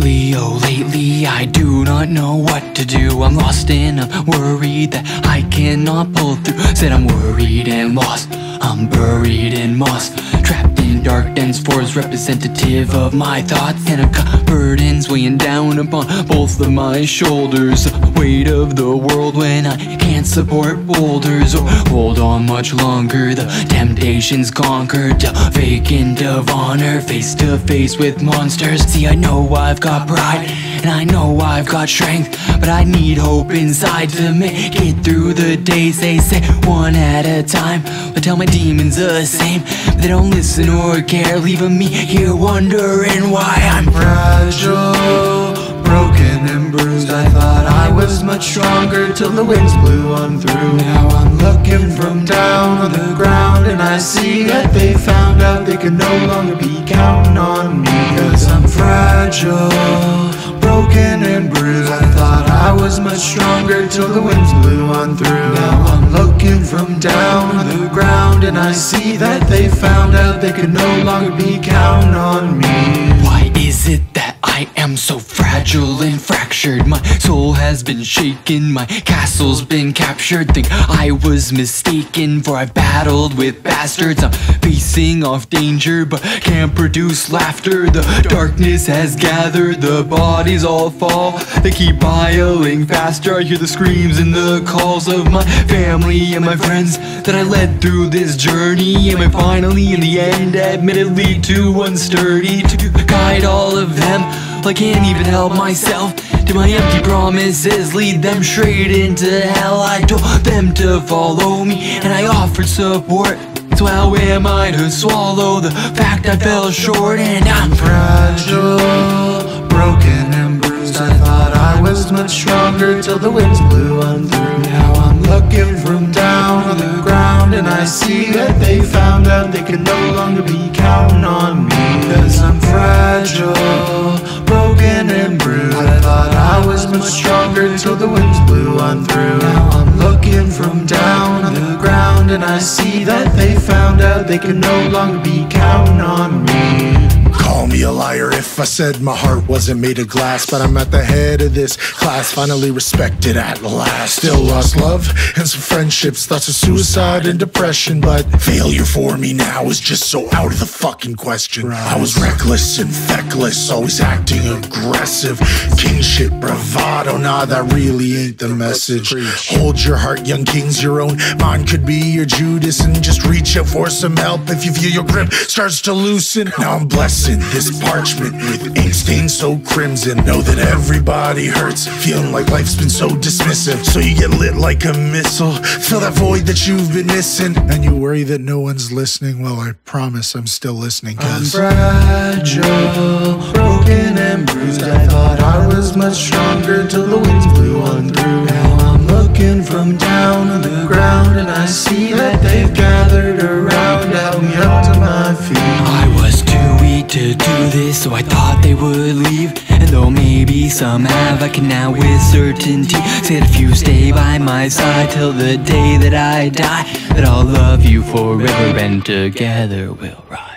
lately, oh lately, I do not know what to do. I'm lost and I'm worried that I cannot pull through. Said I'm worried and lost, I'm buried in moss, trapped in dark dense forests, representative of my thoughts. And I've got burdens weighing down upon both of my shoulders, the weight of the world when I can't support boulders or hold on much longer. The temptation's conquered, vacant of honor, face to face with monsters. See, I know I've got pride and I know I've got strength, but I need hope inside to make it through the days. They say one at a time, but tell my demons the same, but they don't listen or care, leaving me here wondering why I'm fragile, broken and bruised. I thought I was much stronger till the winds blew on through. Now I'm looking from down on the ground and I see that they found out they could no longer be counting on me. Cause I'm fragile, broken and bruised. I thought I was much stronger till the winds blew on through. Now I'm looking from down on the ground and I see that they found out they could no longer be counting on me. Why is it that I am so fragile and fractured? My soul has been shaken, my castle's been captured. Think I was mistaken, for I've battled with bastards. I'm facing off danger but can't produce laughter. The darkness has gathered, the bodies all fall, they keep piling faster. I hear the screams and the calls of my family and my friends that I led through this journey. Am I finally in the end admittedly too unsturdy to guide all of them? I can't even help myself. Did my empty promises lead them straight into hell? I told them to follow me and I offered support, so how am I to swallow the fact I fell short? And I'm fragile, broken and bruised. I thought I was much stronger till the winds blew on through. Now I'm looking from down on the ground and I see that they found out they could no longer be counting on me. Cause I'm fragile, broken and bruised. I thought I was much stronger till the winds blew on through. Now I'm looking from down on the ground and I see that they found out they could no longer be counting on me. Call me a liar if I said my heart wasn't made of glass, but I'm at the head of this class, finally respected at last. Still lost love and some friendships, thoughts of suicide and depression, but failure for me now is just so out of the fucking question. I was reckless and feckless, always acting aggressive, kingship, bravado, nah, that really ain't the message. Hold your heart, young kings, your own mind could be your Judas, and just reach out for some help if you feel your grip starts to loosen. Now I'm blessing this parchment with ink stains so crimson. Know that everybody hurts, feeling like life's been so dismissive, so you get lit like a missile, fill that void that you've been missing, and you worry that no one's listening. Well, I promise I'm still listening, cause I'm fragile, broken and bruised. I thought I was much stronger till the winds blew on through. Now I'm looking from down on the ground and I see that they've gathered around, held me up to my feet. I was too weak to do this, so I thought they would leave. And though maybe some have, I can now with certainty say that if you stay by my side till the day that I die, that I'll love you forever and together we'll ride.